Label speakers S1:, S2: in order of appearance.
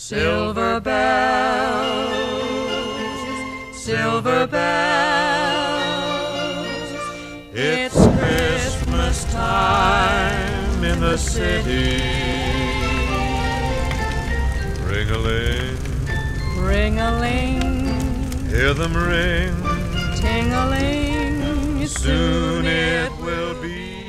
S1: Silver bells, silver bells, it's Christmas time in the city. Ring-a-ling,
S2: ring-a-ling,
S1: hear them ring.
S2: ting-a-ling,
S1: Soon it will be